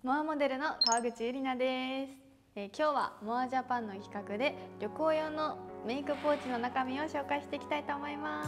モアモデルの川口ゆりなです。今日はモアジャパンの企画で旅行用のメイクポーチの中身を紹介していきたいと思います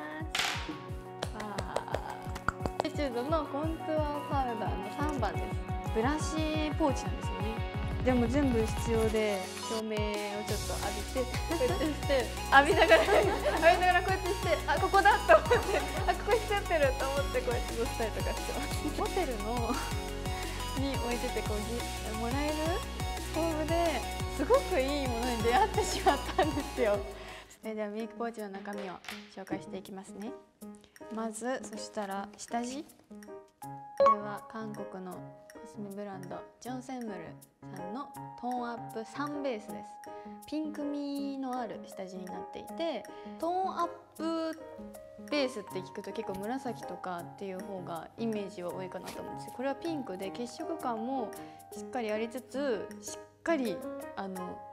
。エチュードのコントゥアパウダーの3番です。ブラシポーチなんですよね。でも全部必要で、照明をちょっと浴びてこうやってして浴びながらこうやってしてここだと思ってここ光ってると思ってこうやって乗せたりとかしてます。ホテルのに置いててもらえるホームですごくいいものに出会ってしまったんですよ。それではメイクポーチの中身を紹介していきますね。まずそしたら下地、これは韓国のコスメブランドジョンセンムルさんのトーンアップサンベースです。ピンク味のある下地になっていて、トーンアップベースって聞くと結構紫とかっていう方がイメージは多いかなと思うんですけど、これはピンクで血色感もしっかりありつつ、しっかりほら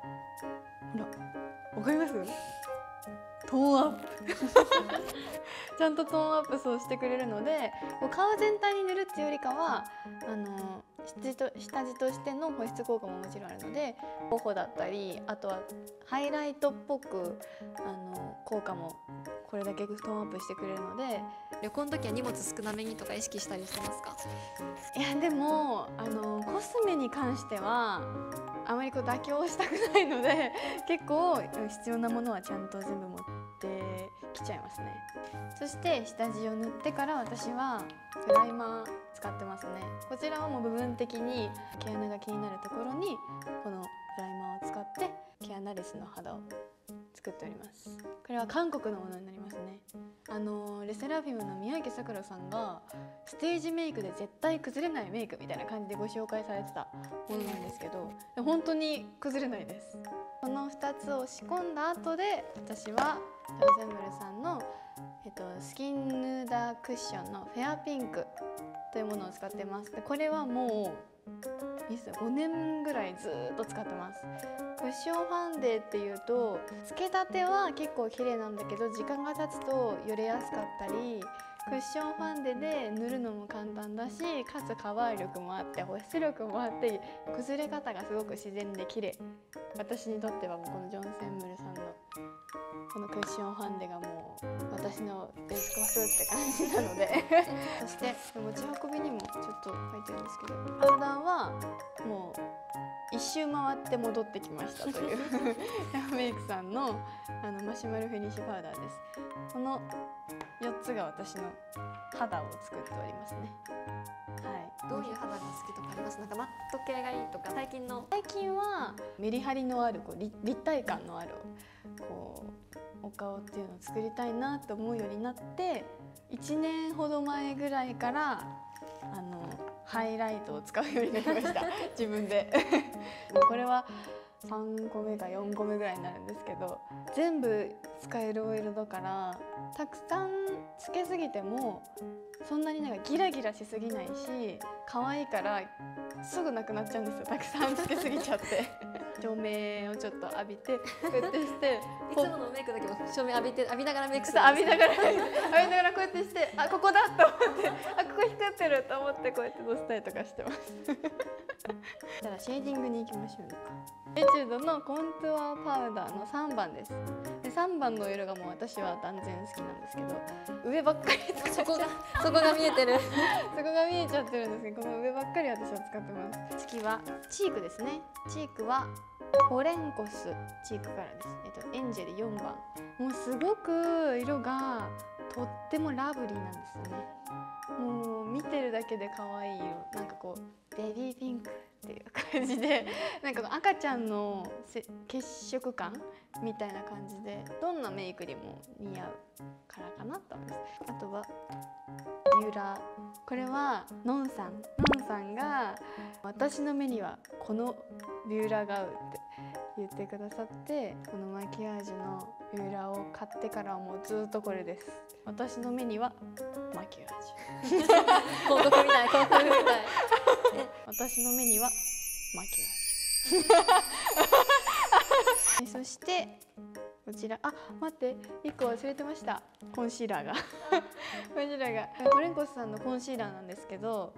わかります？トーンアップちゃんとトーンアップそうしてくれるので、顔全体に塗るっていうよりかは下地としての保湿効果ももちろんあるので、頬だったりあとはハイライトっぽく効果もこれだけトーンアップしてくれるので。 旅行の時は荷物少なめにとか意識したりしてますか？ いやでもコスメに関してはあまり妥協したくないので結構必要なものはちゃんと全部持ってきちゃいますね。そして下地を塗ってから私はプライマー使ってますね。こちらはもう部分的に毛穴が気になるところにこのプライマーを使って毛穴レスの肌を作っております。これは韓国のものになりますね。レセラフィムの宮城さくらさんがステージメイクで絶対崩れないメイクみたいな感じでご紹介されてたものなんですけど、本当に崩れないです。この2つを仕込んだ後で私はジョンセンムルさんの、スキンヌーダークッションのフェアピンクというものを使ってます。でこれはもう5年ぐらいずっと使ってます。クッションファンデっていうとつけたては結構綺麗なんだけど、時間が経つとよれやすかったり、クッションファンデで塗るのも簡単だし、かつカバー力もあって保湿力もあって崩れ方がすごく自然で綺麗。私にとってはもうこのジョンセンムルさんのこのクッションファンデがもう私のベスコスって感じなのでそして持ち運びにもちょっと書いてるんですけど、パウダーはもう一周回って戻ってきましたというヤフメイクさんのマシュマロフィニッシュパウダーです。この4つが私の肌を作っておりますね。はい、 どういう肌が好きとかあります？なんかマット系がいいとか。最近はメリハリのある立体感のあるお顔っていうのを作りたいなと思うようになって、1年ほど前ぐらいからハイライトを使うようになりました自分でこれは3個目か4個目ぐらいになるんですけど、全部使えるオイルだからたくさんつけすぎてもそんなにギラギラしすぎないし、可愛いからすぐなくなっちゃうんですよ、たくさんつけすぎちゃって照明をちょっと浴びてこうやってしていつものメイクだけど照明浴びながらメイクする。 浴びながらこうやってしてここだと思ってここ光ってると思ってこうやってのせたりとかしてますじゃあシェーディングに行きましょうか。エチュードのコントゥアパウダーの3番です。で3番の色がもう私は断然好きなんですけど、上ばっかりそこが見えてるそこが見えちゃってるんですけど、この上ばっかり私は使ってます。次はチークですね。チークはホレンコスチークカラーです。エンジェル4番。もうすごく色がとってもラブリーなんですよね。もう見てるだけで可愛い色、なんかベビーピンクっていう感じで、なんか赤ちゃんの血色感みたいな感じで、どんなメイクにも似合うカラーかなと思います。あとはビューラー、これはノンさんが私の目にはこのビューラーが合うって言ってくださって、このマキアージュのビューラーを買ってからはもうずっとこれです。私の目にはマキアージュ広告みたい私の目にはマキアージュそしてこちら待って1個忘れてました。コンシーラーがホレンコスさんのコンシーラーなんですけど、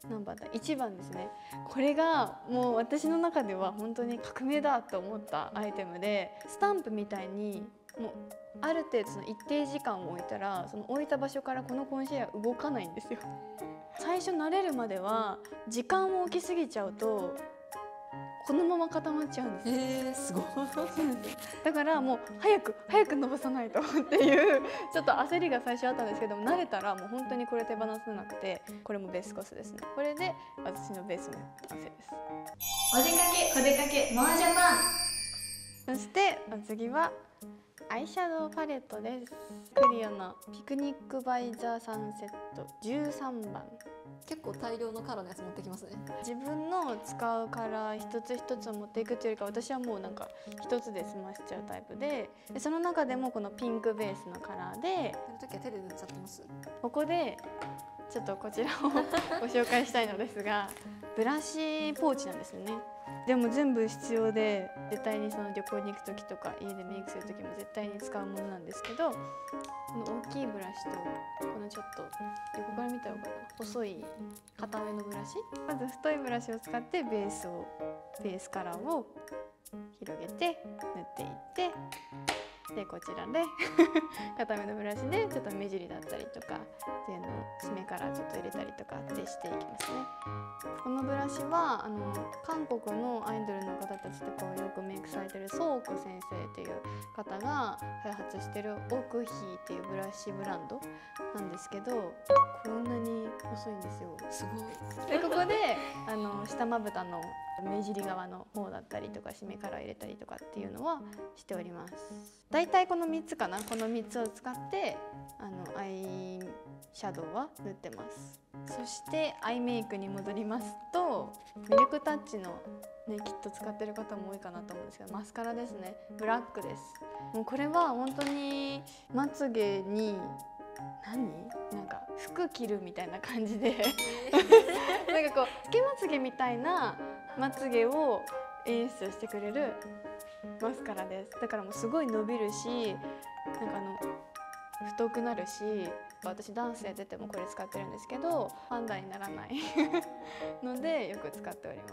何番だ、1番ですね。これがもう私の中では本当に革命だと思ったアイテムで、スタンプみたいにもうある程度その一定時間を置いたら、その置いた場所からこのコンシーラー動かないんですよ。最初慣れるまでは時間を置きすぎちゃうとこのまま固まっちゃうんですよ。 すごい。 だからもう早く伸ばさないとっていうちょっと焦りが最初あったんですけども、慣れたらもう本当にこれ手放せなくて、これもベースコスですね。これで私のベースの完成です。 お出かけ小出かけモアジャパン。 そしてお次はアイシャドウパレットです。クリオのピクニックバイザーサンセット13番。 結構大量のカラーのやつ持ってきますね。 自分の使うカラー一つ一つを持っていくというよりか、私はもうなんか一つで済ましちゃうタイプで、その中でもこのピンクベースのカラーで、 やるときは手で塗っちゃってます。 ここでちょっとこちらをご紹介したいのですが、ブラシポーチなんですよね。でも全部必要で、絶対にその旅行に行く時とか家でメイクする時も絶対に使うものなんですけど、この大きいブラシとこのちょっと横から見たら分かるかな、細い片目のブラシ、まず太いブラシを使ってベースカラーを広げて塗っていって、でこちらで片目のブラシでちょっと目尻だったりとかっていうのを締めからちょっと入れたりとかってしていきますね。このブラシは韓国のアイドルの方たちとかをよくメイクされてるソーク先生っていう方が開発してるオクヒーっていうブラシブランドなんですけど、こんなに細いんですよ。 すごい。 でここで下まぶたの目尻側の方だったりとか締めから入れたりとかっていうのはしております。だいたいこの3つかな、この3つを使ってアイシャドウは塗ってます。そしてアイメイクに戻りますと、ミルクタッチのね、きっと使ってる方も多いかなと思うんですけど、マスカラですね。ブラックです。もうこれは本当にまつげになんか服着るみたいな感じでなんかこうつけまつげみたいなまつげを演出してくれるマスカラです。だからもうすごい伸びるし、なんか太くなるし、私ダンスやっててもこれ使ってるんですけど、パンダにならないのでよく使っております。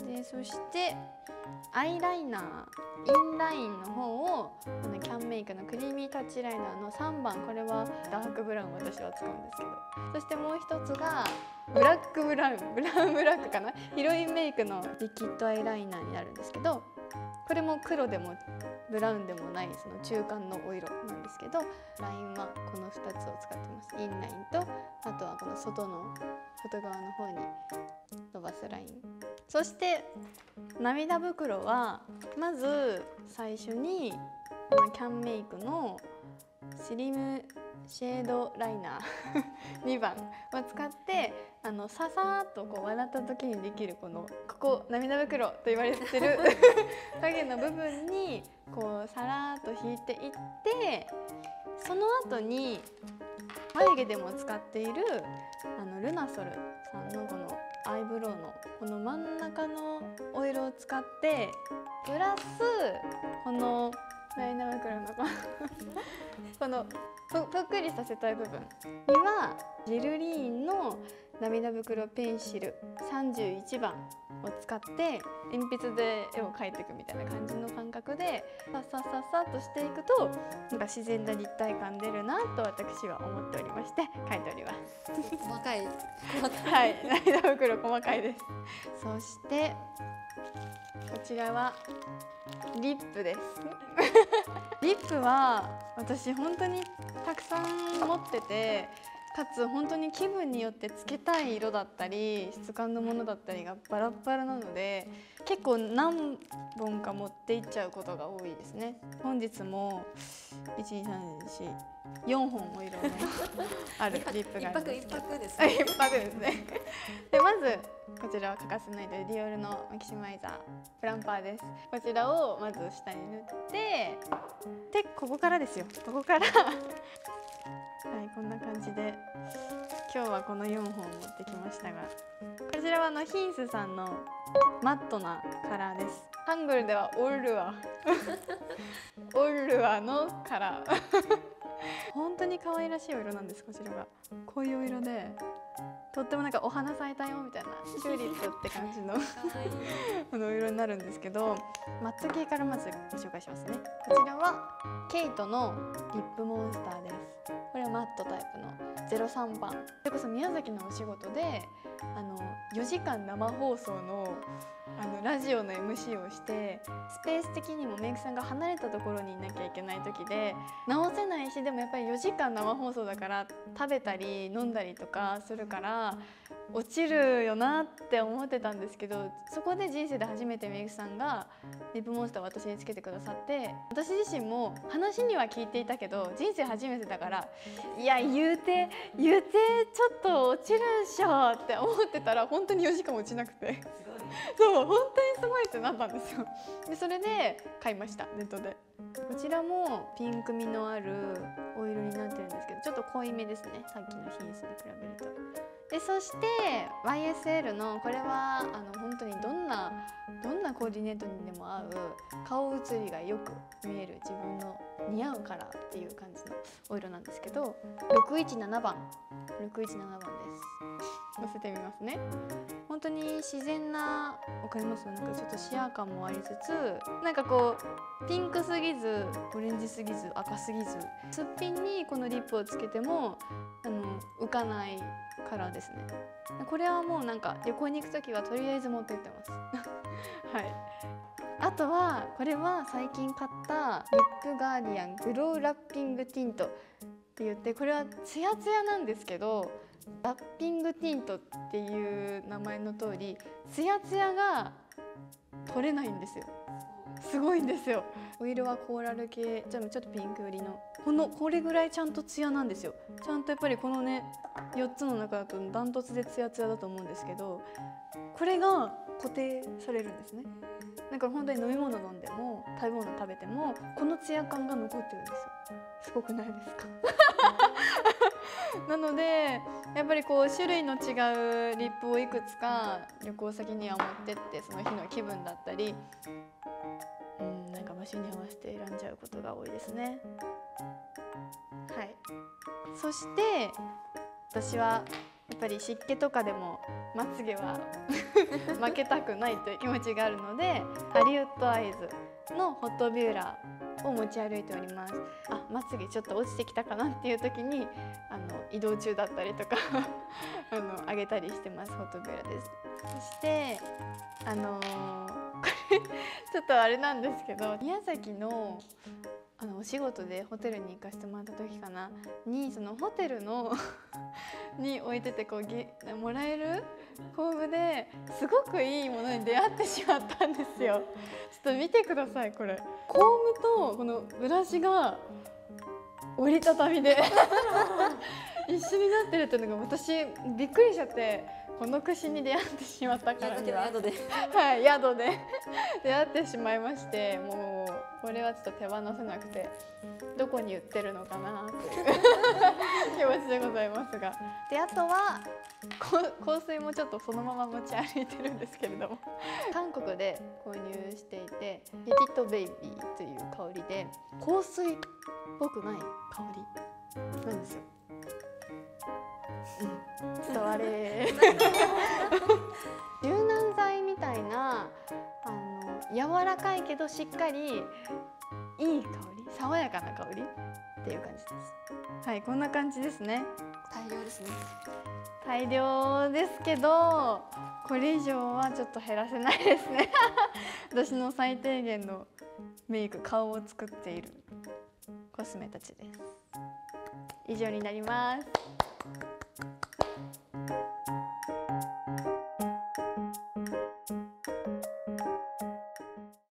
でそしてアイライナー、インラインの方をこのキャンメイクのクリーミータッチライナーの3番、これはダークブラウン私は使うんですけど、そしてもう一つがブラックブラウン、ブラックかな、ヒロインメイクのリキッドアイライナーになるんですけど、これも黒でもブラウンでもないその中間のお色なんですけど、ラインはこの2つを使ってます。インラインと、あとはこの外側の方に伸ばすライン。そして涙袋はまず最初にこのキャンメイクのスリムシェードライナー2番を使って、ささーっとこう笑った時にできるここ涙袋と言われてる影の部分にこうさらーっと引いていって、その後に眉毛でも使っているルナソルさんのこのアイブロウのこの真ん中のお色を使って、プラスこの涙袋のこのぷっくりさせたい部分にはジルリーンの涙袋ペンシル31番を使って鉛筆で絵を描いていくみたいな感じの感覚でさっさっさっさっとしていくと、なんか自然な立体感出るなと私は思っておりまして描いております。 細かい。 はい、涙袋細かいです。そしてこちらはリップです。リップは私本当にたくさん持ってて、かつ本当に気分によってつけたい色だったり質感のものだったりがバラバラなので、結構何本か持っていっちゃうことが多いですね。本日も1,2,3,4,4本お色のあるリップがあるんですけど、 一泊ですね。 一泊ですね。でまずこちらは欠かせないというディオールのマキシマイザープランパーです。こちらをまず下に塗って、でここからですよ。ここからはい、こんな感じで今日はこの4本持ってきましたが、こちらはヒンスさんのマットなカラーです。ハングルではオルアオルアのカラー本当に可愛らしいお色なんです。こちらがこういうお色で、 とってもなんかお花咲いたよみたいなチューリップって感じのお色になるんですけど、マット系からまずご紹介しますね。こちらはケイトのリップモンスターです。これはマットタイプの03番。それこそ宮崎のお仕事で4時間生放送のラジオの MC をして、スペース的にもメイクさんが離れたところにいなきゃいけない時で直せないし、でもやっぱり4時間生放送だから食べたり飲んだりとかするから落ちるよなって思ってたんですけど、そこで人生で初めてメイクさんがリップモンスターを私につけてくださって、私自身も話には聞いていたけど人生初めてだから、いや言うてちょっと落ちるっしょって思ってたら本当に4時間落ちなくてそう本当にすごいってなったんですよ。でそれで買いました、ネットで。こちらもピンクみのあるオイルになってるんですけど、ちょっと濃いめですね、さっきのヒースに比べると。でそして YSL のこれは本当にどんなコーディネートにでも合う顔写りがよく見える自分の似合うカラーっていう感じのお色なんですけど、617番です。のせてみますね。本当に自然な、わかります？なんかちょっとシアー感もありつつ、なんかこうピンクすぎずオレンジすぎず赤すぎず、すっぴんにこのリップをつけても浮かないカラーですね。これはもうなんか旅行に行くときはとりあえず持ってってますはい。あとはこれは最近買ったリップガーディアングローラッピングティントって言って、これはツヤツヤなんですけど、ラッピングティントっていう名前の通りツヤツヤが取れないんですよ。すごいんですよ。お色はコーラル系、ちょっとピンク寄りのこれぐらいちゃんとツヤなんですよ。ちゃんとやっぱりこのね4つの中だとダントツでツヤツヤだと思うんですけど、これが固定されるんですね。だから本当に飲み物飲んでも食べ物食べてもこのツヤ感が残ってるんですよ。すごくないですかなのでやっぱりこう種類の違うリップをいくつか旅行先には持ってって、その日の気分だったりなんか場所に合わせて選んじゃうことが多いですね。はい。そして私はやっぱり湿気とかでもまつげは負けたくないという気持ちがあるので、ハリウッドアイズのホットビューラーを持ち歩いております。まつげちょっと落ちてきたかなっていう時に移動中だったりとか上げたりしてます。ホットビューラーです。そしてこれちょっとあれなんですけど、宮崎のお仕事でホテルに行かせてもらった時かなに、そのホテルのに置いててもらえる工具ですごくいいものに出会ってしまったんですよ。ちょっと見てください、これコームとこのブラシが折りたたみで一緒になってるっていうのが私びっくりしちゃって、この櫛に出会ってしまったからには宿ではい、宿で出会ってしまいまして、もうこれはちょっと手放せなくて、どこに売ってるのかなという気持ちでございますが、であとは香水もちょっとそのまま持ち歩いてるんですけれども韓国で購入していて、ペティトベイビーという香りで香水っぽくない香りなんですよ。伝われ柔軟剤みたいな柔らかいけどしっかりいい香り、爽やかな香りっていう感じです。はい、こんな感じですね。 大量ですね。 大量ですけどこれ以上はちょっと減らせないですね私の最低限のメイク、顔を作っているコスメたちです。以上になります。